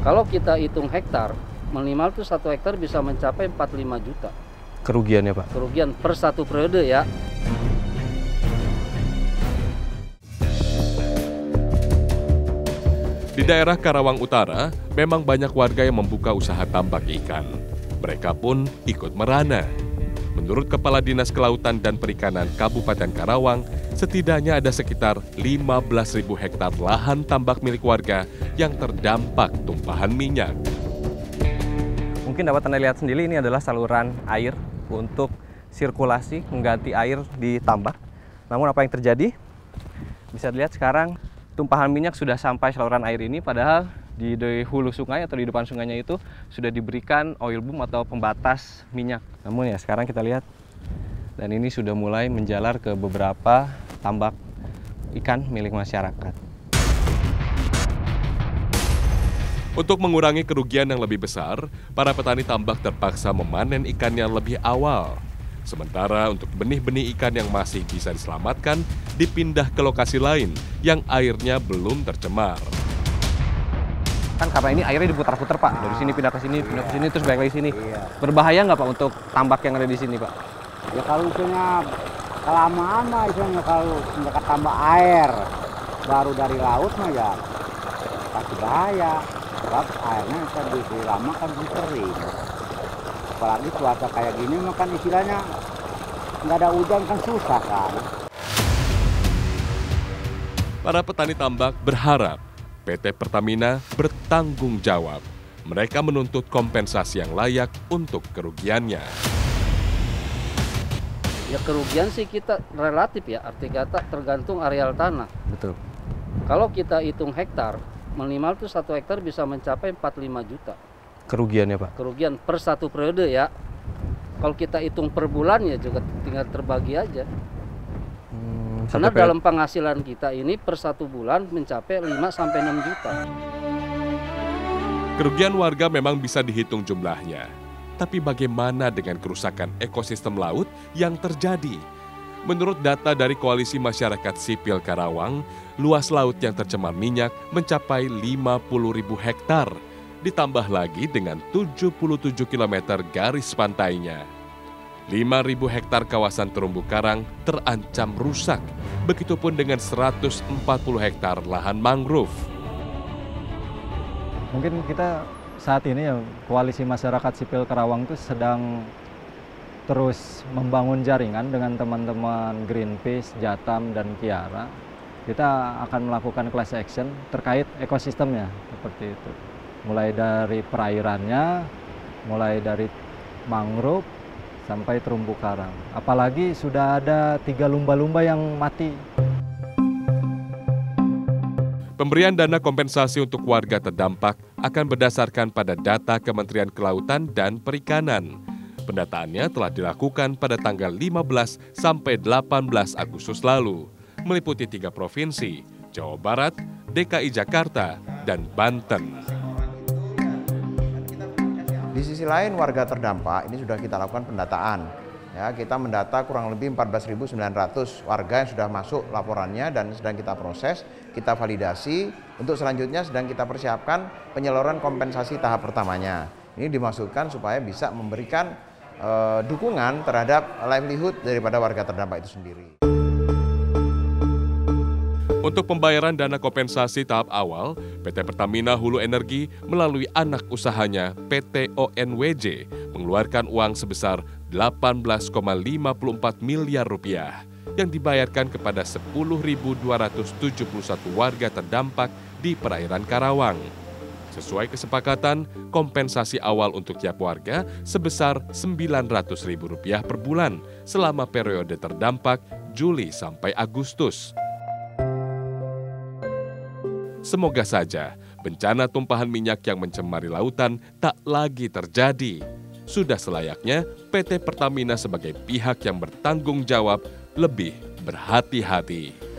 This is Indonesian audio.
Kalau kita hitung hektar, minimal tuh 1 hektar bisa mencapai 45 juta. Kerugiannya, Pak? Kerugian per 1 periode ya. Di daerah Karawang Utara, memang banyak warga yang membuka usaha tambak ikan. Mereka pun ikut merana. Menurut Kepala Dinas Kelautan dan Perikanan Kabupaten Karawang, setidaknya ada sekitar 15.000 hektar lahan tambak milik warga yang terdampak tumpahan minyak. Mungkin dapat Anda lihat sendiri, ini adalah saluran air untuk sirkulasi mengganti air di tambak. Namun apa yang terjadi? Bisa dilihat sekarang tumpahan minyak sudah sampai saluran air ini, padahal di hulu sungai atau di depan sungainya itu sudah diberikan oil boom atau pembatas minyak. Namun ya sekarang kita lihat, dan ini sudah mulai menjalar ke beberapa tambak ikan milik masyarakat. Untuk mengurangi kerugian yang lebih besar, para petani tambak terpaksa memanen ikannya lebih awal. Sementara untuk benih-benih ikan yang masih bisa diselamatkan, dipindah ke lokasi lain yang airnya belum tercemar. Kan karena ini airnya diputar-putar, Pak. Dari sini pindah ke sini, terus balik lagi sini. Berbahaya nggak, Pak, untuk tambak yang ada di sini, Pak? Ya kalau misalnya kelamaan mah, misalnya kalau mendekat tambah air baru dari laut mah ya pasti bahaya. Sebab airnya bisa lama kan kering. Apalagi cuaca kayak gini mah kan istilahnya nggak ada hujan kan susah kan. Para petani tambak berharap PT Pertamina bertanggung jawab. Mereka menuntut kompensasi yang layak untuk kerugiannya. Ya kerugian sih kita relatif ya, arti kata tergantung areal tanah. Betul. Kalau kita hitung hektar, minimal tuh 1 hektar bisa mencapai 45 juta. Kerugiannya, Pak? Kerugian per 1 periode ya. Kalau kita hitung per bulan ya juga tinggal terbagi aja. Karena dalam penghasilan kita ini per 1 bulan mencapai 5-6 juta. Kerugian warga memang bisa dihitung jumlahnya. Tapi bagaimana dengan kerusakan ekosistem laut yang terjadi? Menurut data dari Koalisi Masyarakat Sipil Karawang, luas laut yang tercemar minyak mencapai 50.000 hektar. Ditambah lagi dengan 77 km garis pantainya. 5.000 hektar kawasan terumbu karang terancam rusak. Begitupun dengan 140 hektar lahan mangrove. Mungkin kita saat ini ya Koalisi Masyarakat Sipil Karawang itu sedang terus membangun jaringan dengan teman-teman Greenpeace, Jatam, dan Kiara. Kita akan melakukan class action terkait ekosistemnya seperti itu. Mulai dari perairannya, mulai dari mangrove, sampai terumbu karang. Apalagi sudah ada 3 lumba-lumba yang mati. Pemberian dana kompensasi untuk warga terdampak akan berdasarkan pada data Kementerian Kelautan dan Perikanan. Pendataannya telah dilakukan pada tanggal 15 sampai 18 Agustus lalu, meliputi 3 provinsi, Jawa Barat, DKI Jakarta, dan Banten. Di sisi lain warga terdampak ini sudah kita lakukan pendataan. Ya, kita mendata kurang lebih 14.900 warga yang sudah masuk laporannya dan sedang kita proses, kita validasi. Untuk selanjutnya sedang kita persiapkan penyaluran kompensasi tahap pertamanya. Ini dimaksudkan supaya bisa memberikan dukungan terhadap livelihood daripada warga terdampak itu sendiri. Untuk pembayaran dana kompensasi tahap awal, PT Pertamina Hulu Energi melalui anak usahanya PT ONWJ mengeluarkan uang sebesar 18,54 miliar rupiah yang dibayarkan kepada 10.271 warga terdampak di perairan Karawang. Sesuai kesepakatan, kompensasi awal untuk tiap warga sebesar Rp900.000 per bulan selama periode terdampak Juli sampai Agustus. Semoga saja bencana tumpahan minyak yang mencemari lautan tak lagi terjadi. Sudah selayaknya PT Pertamina sebagai pihak yang bertanggung jawab lebih berhati-hati.